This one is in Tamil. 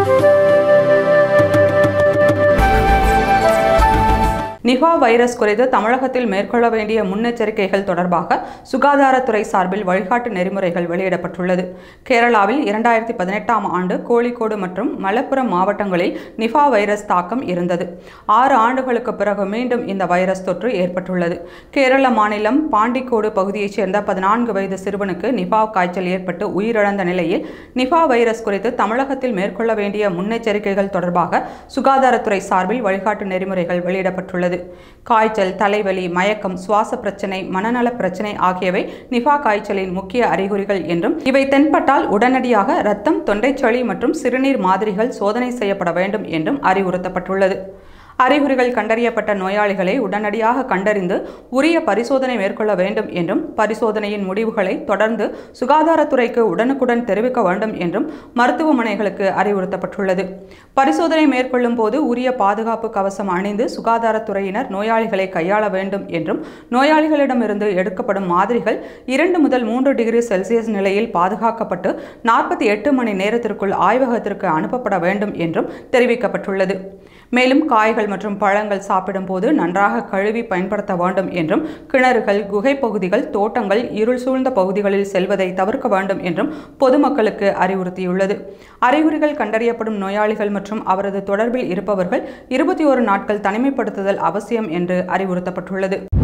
நிபா வைரஸ் குறித்து தமிழகத்தில் மேற்கொள்ள வேண்டிய முன்னெச்சரிக்கைகள் தொடர்பாக சுகாதாரத்துறை சார்பில் வழிகாட்டு நெறிமுறைகள் வெளியிடப்பட்டுள்ளது. கேரளாவில் 2018ஆம் ஆண்டு கோழிக்கோடு மற்றும் மலப்புரம் மாவட்டங்களில் நிபா வைரஸ் தாக்கம் இருந்தது. 6 ஆண்டுகளுக்கு பிறகு மீண்டும் இந்த வைரஸ் தொற்று ஏற்பட்டுள்ளது. கேரள மாநிலம் பாண்டிக்கோடு பகுதியைச் சேர்ந்த 14 வயது சிறுவனுக்கு நிபா காய்ச்சல் ஏற்பட்டு உயிரிழந்த நிலையில் நிபா வைரஸ் குறித்து தமிழகத்தில் மேற்கொள்ள வேண்டிய முன்னெச்சரிக்கைகள் தொடர்பாக சுகாதாரத்துறை சார்பில் வழிகாட்டு நெறிமுறைகள் வெளியிடப்பட்டுள்ளது. காய்ச்சல், தலைவலி, மயக்கம், சுவாச பிரச்சனை, மனநல பிரச்சனை ஆகியவை நிபா காய்ச்சலின் முக்கிய அறிகுறிகள் என்றும் இவை தென்பட்டால் உடனடியாக இரத்தம், தொண்டைச்சளி மற்றும் சிறுநீர் மாதிரிகள் சோதனை செய்யப்பட வேண்டும் என்றும் அறிவுறுத்தப்பட்டுள்ளது. அறிகுறிகள் கண்டறியப்பட்ட நோயாளிகளை உடனடியாக கண்டறிந்து உரிய பரிசோதனை மேற்கொள்ள வேண்டும் என்றும் பரிசோதனையின் முடிவுகளை தொடர்ந்து சுகாதாரத்துறைக்கு உடனுக்குடன் தெரிவிக்க வேண்டும் என்றும் மருத்துவமனைகளுக்கு அறிவுறுத்தப்பட்டுள்ளது. பரிசோதனை மேற்கொள்ளும் போது உரிய பாதுகாப்பு கவசம் அணிந்து சுகாதாரத்துறையினர் நோயாளிகளை கையாள வேண்டும் என்றும் நோயாளிகளிடமிருந்து எடுக்கப்படும் மாதிரிகள் 2 முதல் 3 டிகிரி செல்சியஸ் நிலையில் பாதுகாக்கப்பட்டு 48 மணி நேரத்திற்குள் ஆய்வகத்திற்கு அனுப்பப்பட வேண்டும் என்றும் தெரிவிக்கப்பட்டுள்ளது. மேலும் காய்கள் மற்றும் பழங்கள் சாப்பிடும் போது நன்றாக கழுவி பயன்படுத்த வேண்டும் என்றும் கிணறுகள், குகை பகுதிகள், தோட்டங்கள், இருள் சூழ்ந்த பகுதிகளில் செல்வதை தவிர்க்க வேண்டும் என்றும் பொதுமக்களுக்கு அறிவுறுத்தியுள்ளது. அறிகுறிகள் கண்டறியப்படும் நோயாளிகள் மற்றும் அவரது தொடர்பில் இருப்பவர்கள் 21 நாட்கள் தனிமைப்படுத்துதல் அவசியம் என்று அறிவுறுத்தப்பட்டுள்ளது.